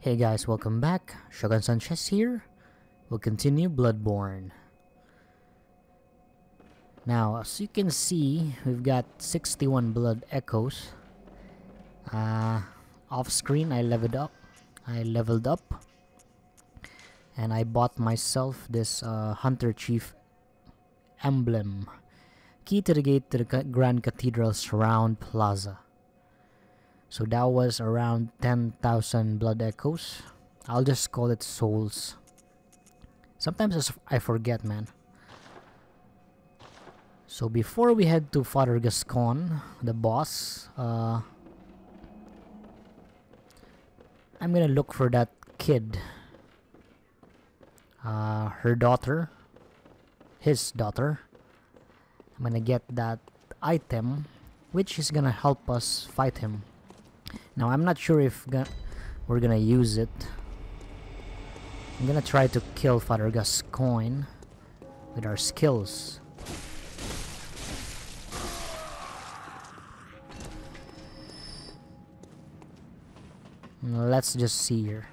Hey guys, welcome back. Shogun Sanchez here. We'll continue Bloodborne. Now, as you can see, we've got 61 blood echoes. Off screen, I leveled up, and I bought myself this Hunter Chief emblem. Key to the gate to the Grand Cathedral's round plaza. So that was around 10,000 blood echoes. I'll just call it souls. Sometimes I forget, man. So before we head to Father Gascon, the boss, I'm gonna look for that kid. Her daughter. His daughter. I'm gonna get that item, which is gonna help us fight him. Now, I'm not sure if we're gonna use it. I'm gonna try to kill Father Gascoigne with our skills. Let's just see here.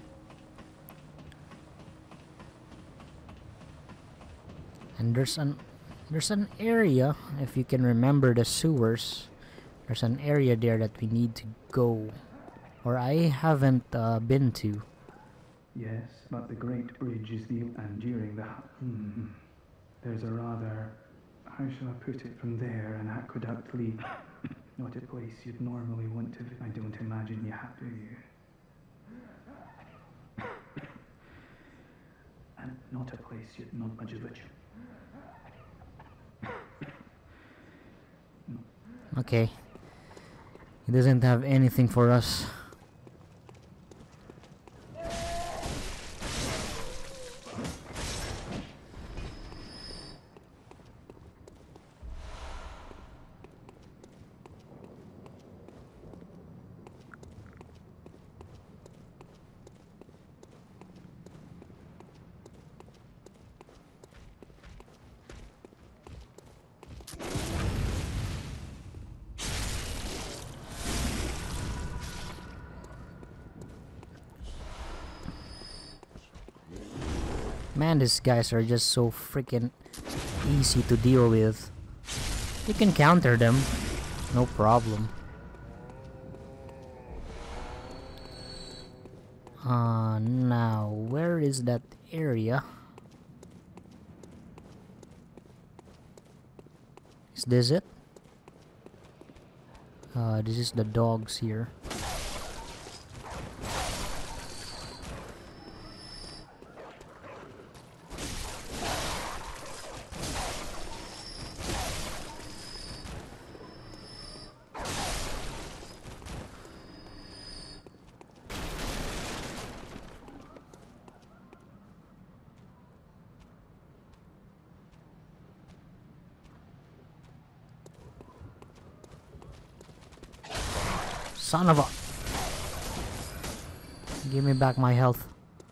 And there's an area, if you can remember the sewers. There's an area there that we need to go, or I haven't been to. Yes, but the Great Bridge is the... and during the... There's a rather... how shall I put it? From there, an aqueduct lead. Not a place you'd normally want to... I don't imagine you have, do you? And not a place you'd... not much of a... Okay. He doesn't have anything for us. Man, these guys are just so freaking easy to deal with. You can counter them, no problem. Now, where is that area? Is this it? This is the dogs here. Son of a... Give me back my health.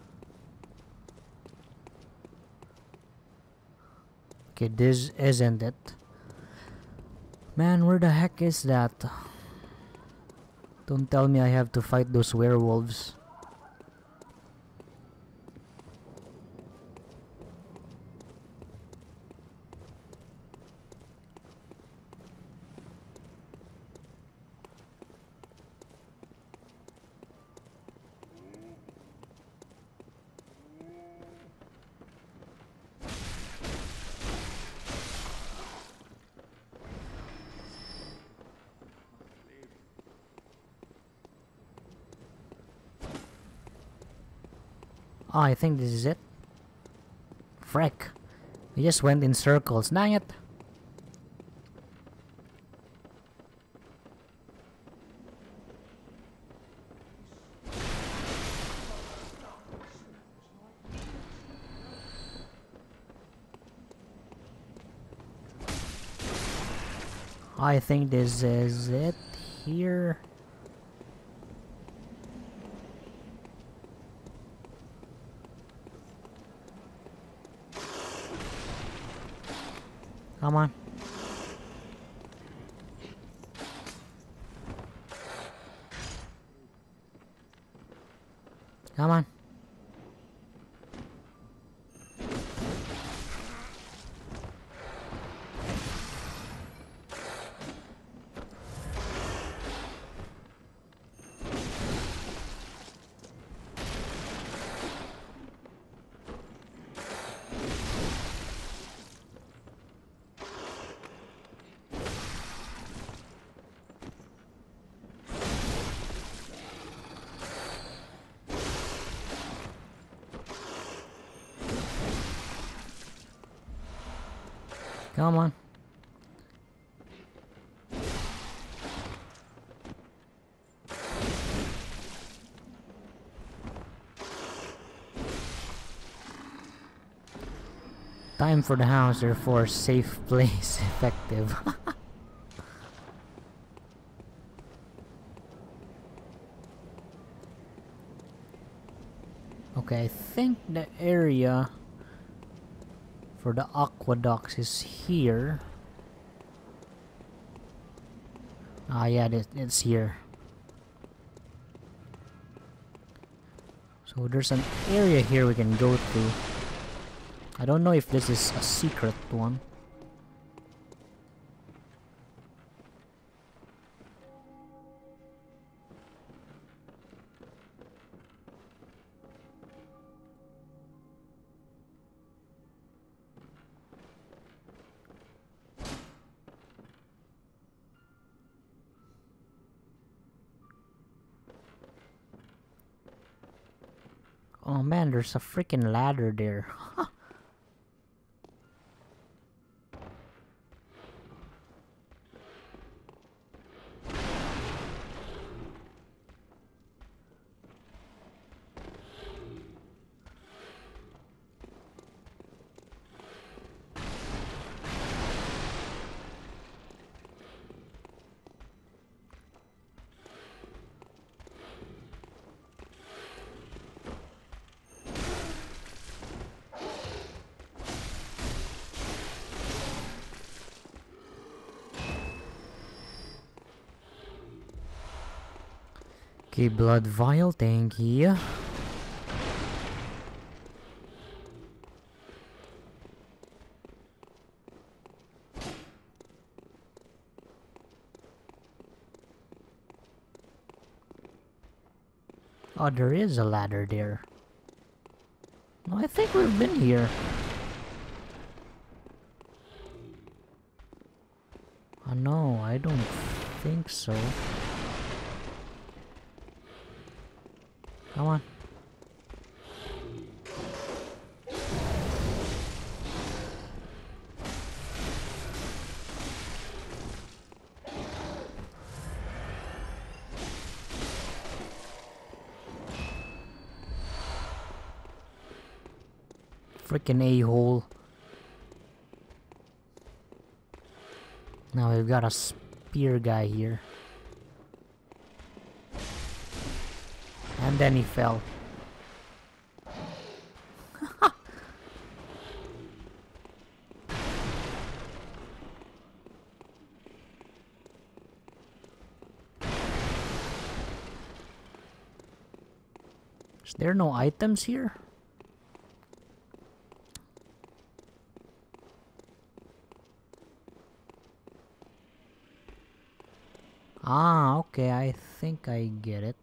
Okay, this isn't it. Man, where the heck is that? Don't tell me I have to fight those werewolves. Oh, I think this is it. Freck. We just went in circles. Dang it. I think this is it here. Come on. Come on. Come on. Time for the house, therefore safe place effective. Okay, I think the area for the aqueducts is here. Ah, yeah, it's here. So there's an area here we can go through. I don't know if this is a secret one. Oh man, there's a freaking ladder there. Okay, blood vial, thank you. Oh, there is a ladder there. No, I think we've been here. Oh no, I don't think so. Come on. Freaking a-hole. Now we've got a spear guy here. And then he fell. Is there no items here? Ah, okay, I think I get it.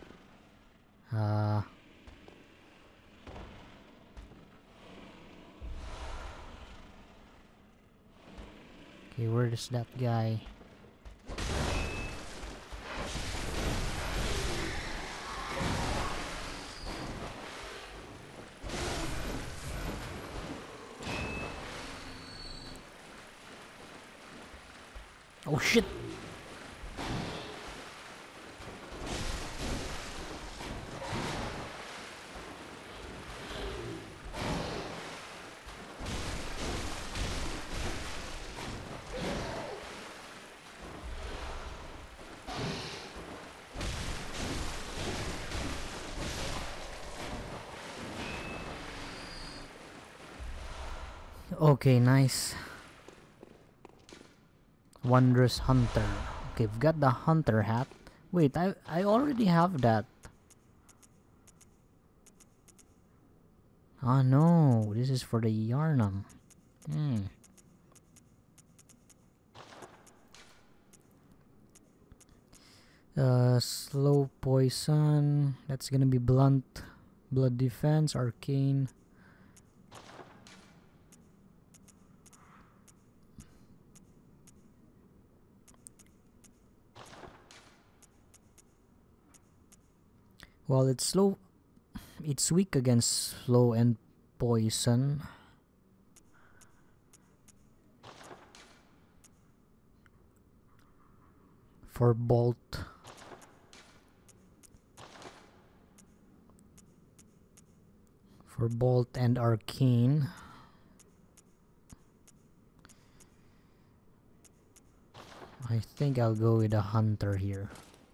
Okay, where is that guy? Oh shit! Okay, nice. Wondrous Hunter. Okay, we've got the hunter hat. Wait, I already have that. Ah no, this is for the Yharnam. Slow poison. That's gonna be blunt. Blood defense, arcane. Well, it's slow. It's weak against slow and poison. For bolt. For bolt and arcane. I think I'll go with a hunter here.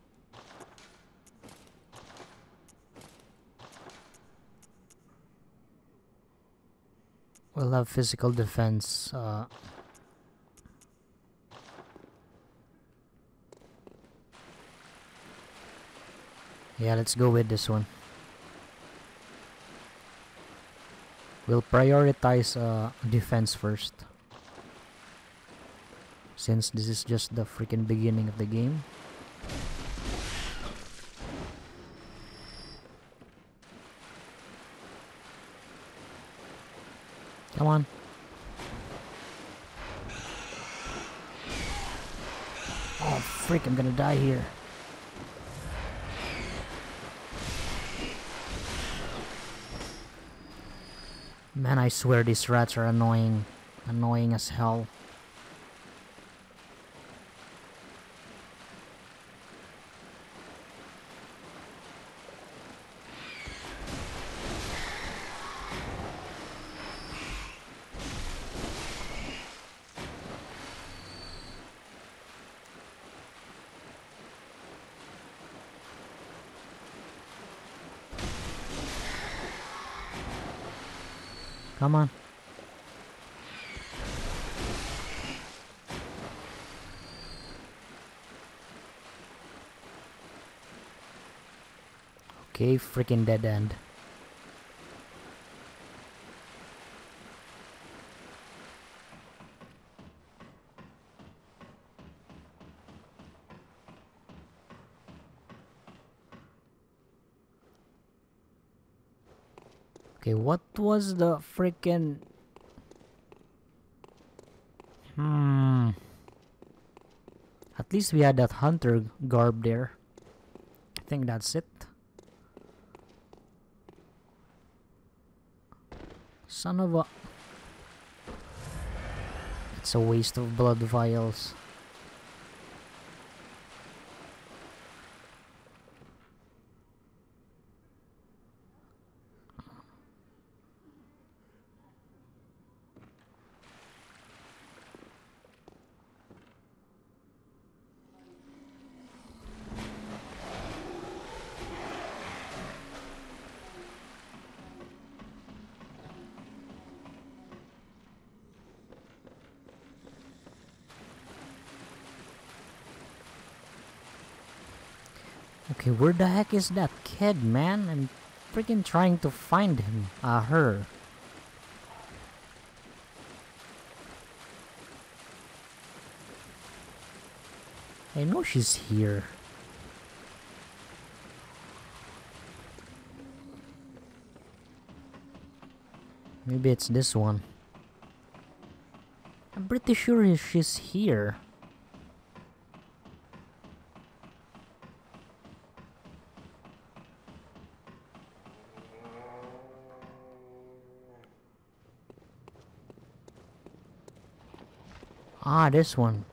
We'll have physical defense. Yeah, let's go with this one. We'll prioritize defense first. Since this is just the freaking beginning of the game. Come on. Oh, freak, I'm gonna die here. Man, I swear these rats are annoying. Annoying as hell. Come on. Okay, freaking dead end. Okay, what was the freaking... At least we had that hunter garb there. I think that's it. Son of a... It's a waste of blood vials. Okay, where the heck is that kid, man? I'm freaking trying to find him. Her. I know she's here. Maybe it's this one. I'm pretty sure she's here. Ah, this one.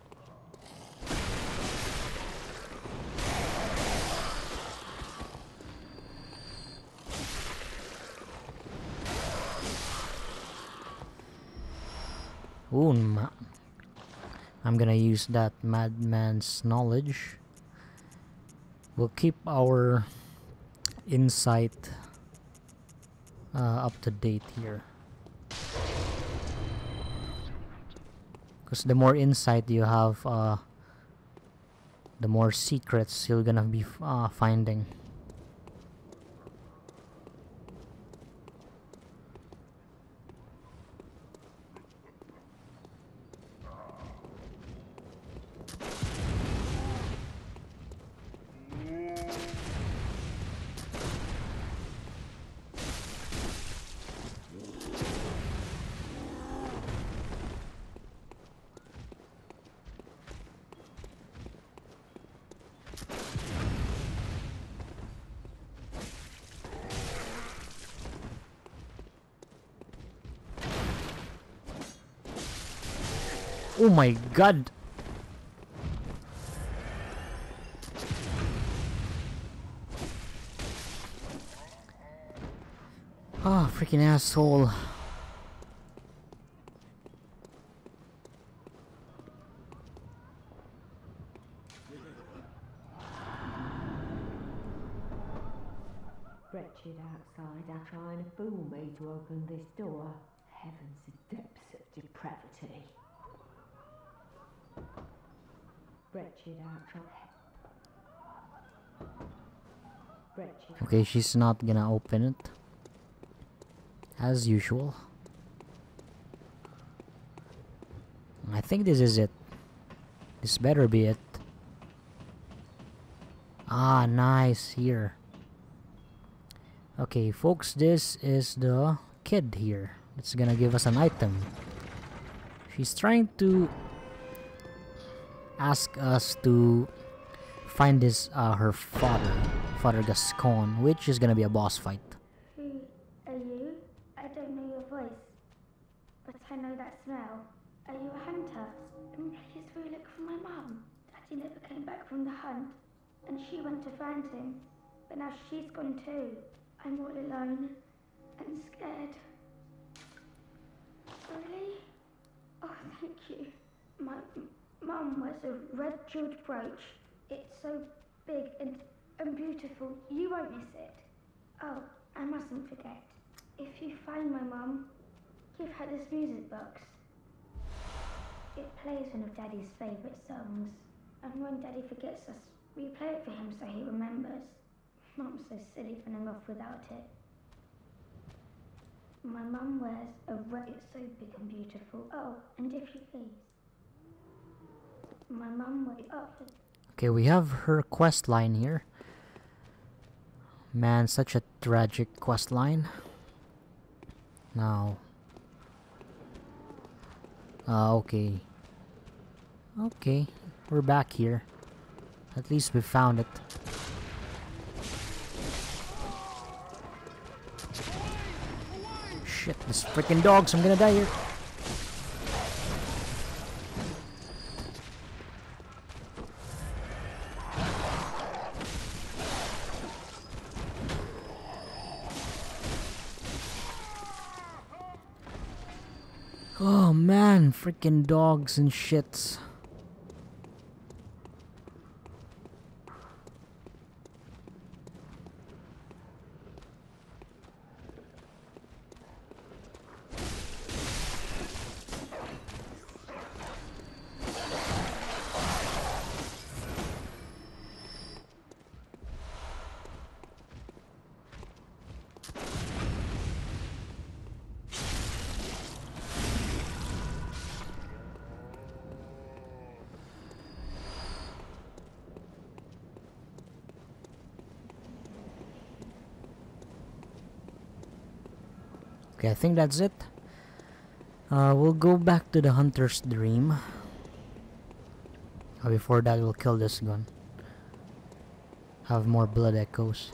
Ooh, I'm gonna use that madman's knowledge. We'll keep our insight up to date here. Because the more insight you have, the more secrets you're gonna be finding. Oh my god! Oh, freaking asshole. Wretched outside are trying to fool me to open this door. Heavens, the depths of depravity. Wretched outside. Wretched. Okay, she's not gonna open it. As usual. I think this is it. This better be it. Ah, nice. Here. Okay, folks, this is the kid here. It's gonna give us an item. She's trying to ask us to find this her Father Gascon, which is gonna be a boss fight. Who are you? I don't know your voice, but I know that smell. Are you a hunter? Please will you look for my mum? Daddy never came back from the hunt, and she went to find him, but now she's gone too. I'm all alone and scared. Really? Oh, thank you. My mum wears a red jeweled brooch. It's so big and beautiful. You won't miss it. Oh, I mustn't forget. If you find my mum, give her this music box. It plays one of Daddy's favourite songs. And when Daddy forgets us, we play it for him so he remembers. Mum's so silly for him off without it. My mum wears a red, it's so big and beautiful. Oh, and if you please. My mum wears, oh. Okay, we have her quest line here. Man, such a tragic quest line. Now. Okay. Okay, we're back here. At least we found it. Shit, this freaking dogs, I'm gonna die here. Oh man, freaking dogs and shits. Okay, I think that's it. We'll go back to the hunter's dream. Before that, we'll kill this gun. Have more blood echoes.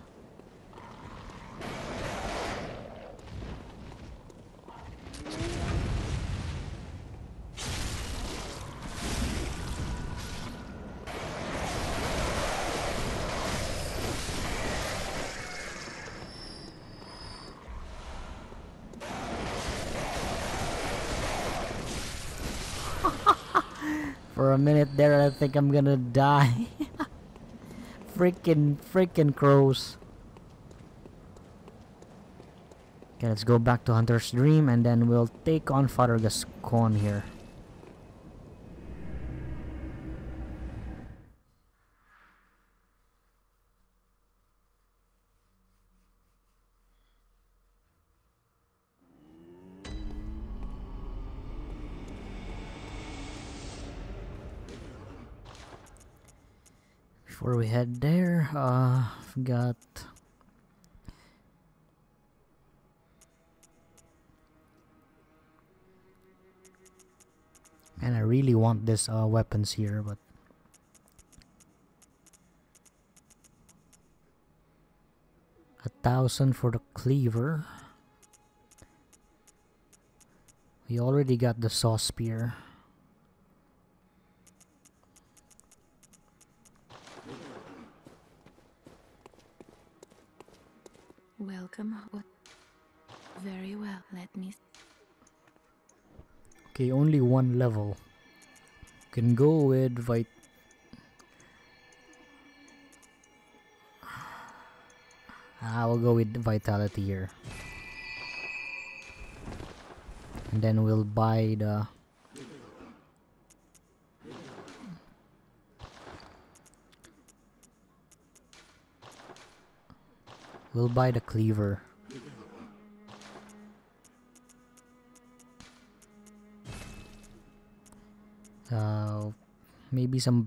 For a minute there, I think I'm gonna die. freaking crows. Okay, let's go back to Hunter's Dream and then we'll take on Father Gascon here. Before we head there, I've got and I really want this weapons here, but 1,000 for the cleaver. We already got the saw spear. Welcome. What? Very well. Let me. Okay, only one level. Can go with I will go with vitality here. And then we'll buy the cleaver. Maybe some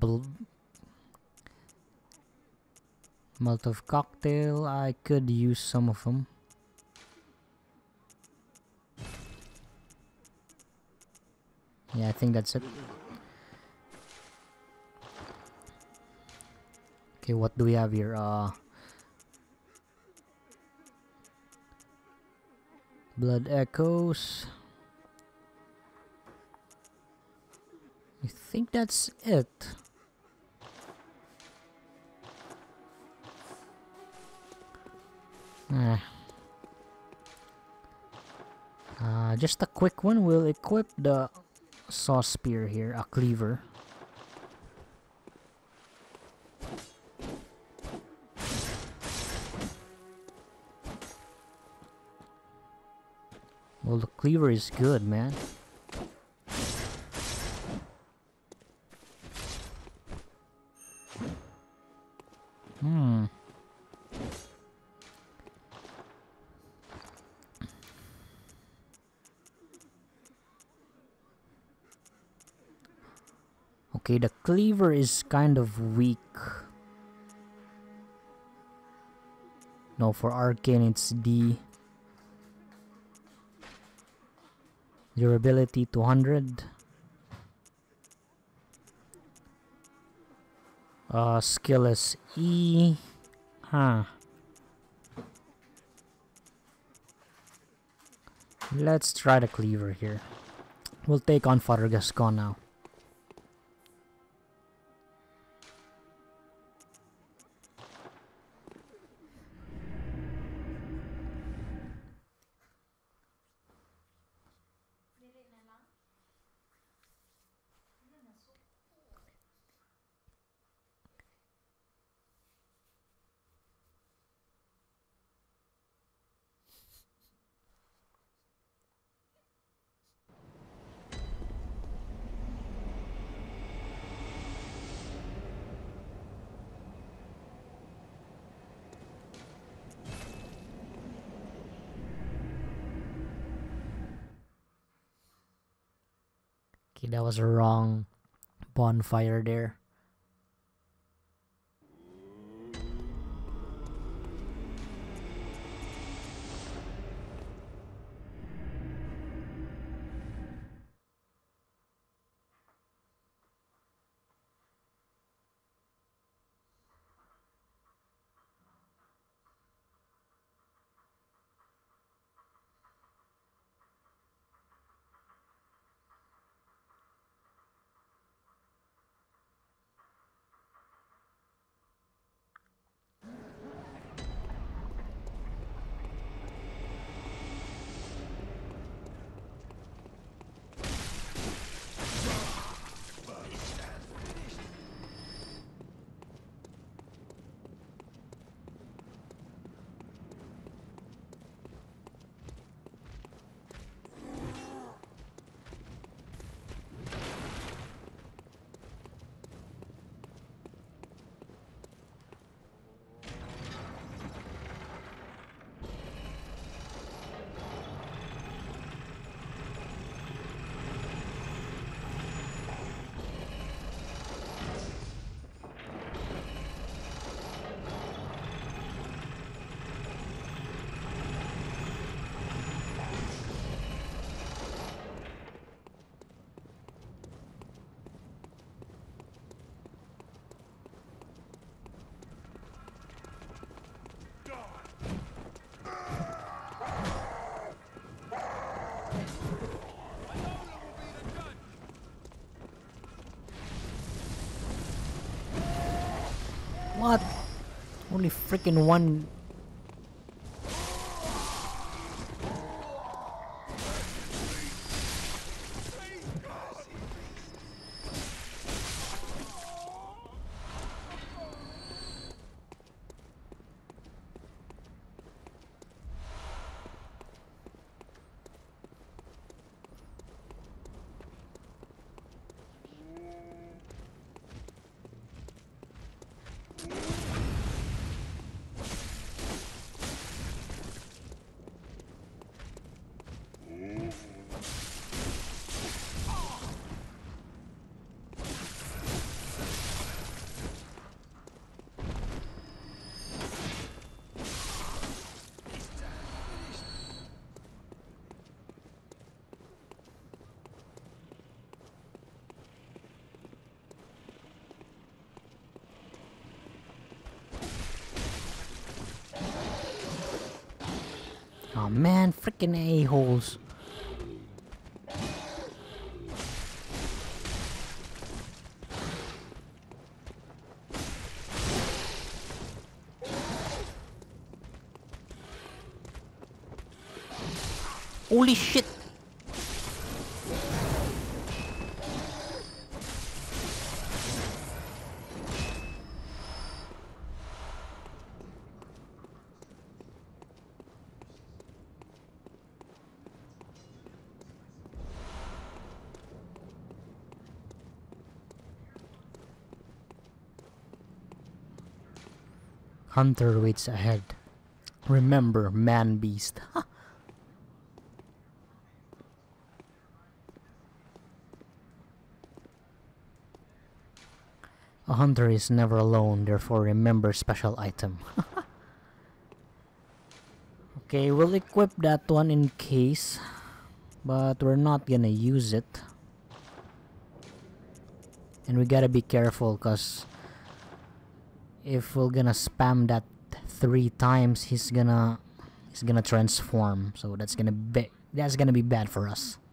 Molotov cocktail. I could use some of them. Yeah, I think that's it. Okay, what do we have here? Blood echoes. I think that's it. Just a quick one. We'll equip the saw spear here, a cleaver. Well, the cleaver is good, man. Okay, the cleaver is kind of weak. No, for arcane it's D. Durability 200. Skill is E. Let's try the cleaver here. We'll take on Father Gascon now. Okay, that was a wrong bonfire there. What? Only freaking one. Oh man, freaking a-holes. Holy shit! Hunter waits ahead. Remember, man-beast. A hunter is never alone, therefore remember special item. Okay, we'll equip that one in case, but we're not gonna use it. And we gotta be careful, cause if we're gonna spam that 3 times, he's gonna transform. So that's gonna be bad for us.